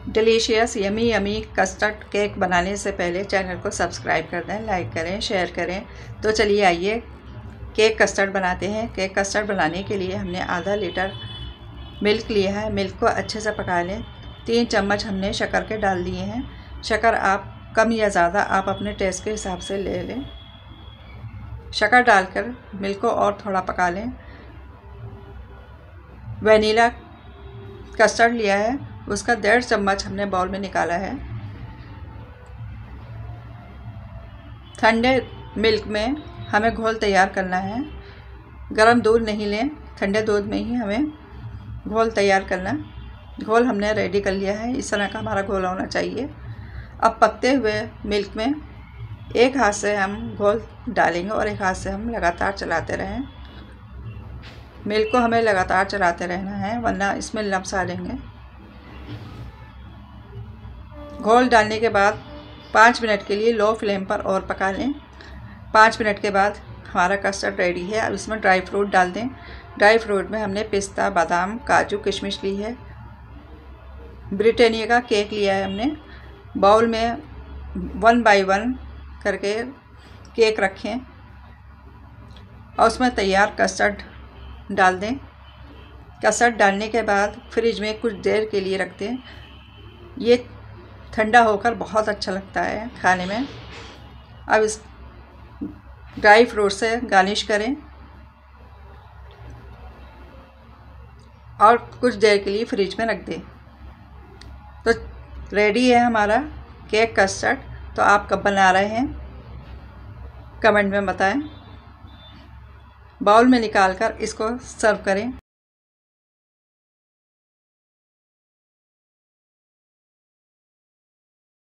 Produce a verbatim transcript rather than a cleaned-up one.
Delicious yummy yummy custard cake बनाने से पहले चैनल को सब्सक्राइब कर दें, लाइक करें, शेयर करें। तो चलिए आइए केक कस्टर्ड बनाते हैं। केक कस्टर्ड बनाने के लिए हमने आधा लीटर मिल्क लिया है। मिल्क को अच्छे से पका लें। तीन चम्मच हमने शक्कर के डाल दिए हैं। शक्कर आप कम या ज़्यादा आप अपने टेस्ट के हिसाब से ले लें। शक्कर डालकर मिल्क को और थोड़ा पका लें। वनीला कस्टर्ड लिया है, उसका डेढ़ चम्मच हमने बाउल में निकाला है। ठंडे मिल्क में हमें घोल तैयार करना है। गरम दूध नहीं लें, ठंडे दूध में ही हमें घोल तैयार करना। घोल हमने रेडी कर लिया है। इस तरह का हमारा घोल होना चाहिए। अब पकते हुए मिल्क में एक हाथ से हम घोल डालेंगे और एक हाथ से हम लगातार चलाते रहें। मिल्क को हमें लगातार चलाते रहना है, वरना इसमें लम्स आ जाएंगे। घोल डालने के बाद पाँच मिनट के लिए लो फ्लेम पर और पका लें। पाँच मिनट के बाद हमारा कस्टर्ड रेडी है। अब इसमें ड्राई फ्रूट डाल दें। ड्राई फ्रूट में हमने पिस्ता, बादाम, काजू, किशमिश ली है। ब्रिटानिया का केक लिया है हमने। बाउल में वन बाय वन करके केक रखें और उसमें तैयार कस्टर्ड डाल दें। कस्टर्ड डालने के बाद फ्रिज में कुछ देर के लिए रख दें। ये ठंडा होकर बहुत अच्छा लगता है खाने में। अब इस ड्राई फ्रूट से गार्निश करें और कुछ देर के लिए फ्रिज में रख दें। तो रेडी है हमारा केक कस्टर्ड। तो आप कब बना रहे हैं कमेंट में बताएं। बाउल में निकालकर इसको सर्व करें।